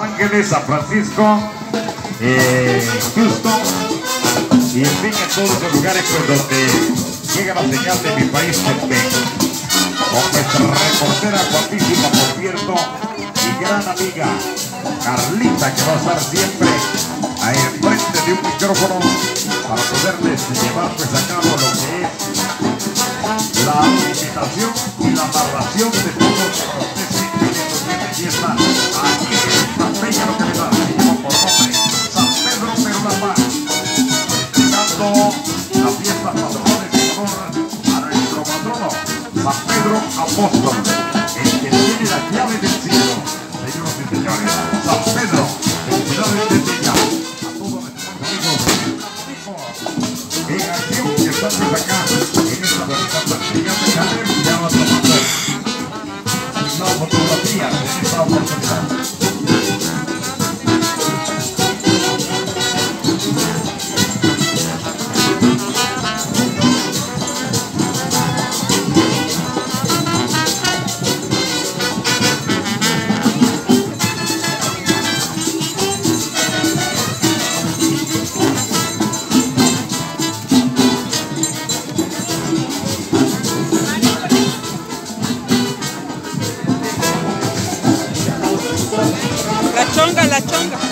Ángeles, San Francisco, Houston y en fin en todos los lugares pues donde llega la señal de mi país con nuestra reportera guapísima por cierto y gran amiga Carlita, que va a estar siempre ahí enfrente de un micrófono para poderles llevar pues a cabo lo que es la imitación y la narración de todo lo que acontece en estos días de fiesta aquí en esta bella localidad que lleva por nombre San Pedro Perulapán, festejando las fiestas patronales en honor a nuestro patrono San Pedro Apóstol, el que tiene la llave del cielo. Señoras y señores, San Pedro, felicidades desde ya a todos nuestros amigos en acción que están pues acá en esta bonita plantilla de Javier, ya va tomando la fotografía en esta oportunidad. La chonga.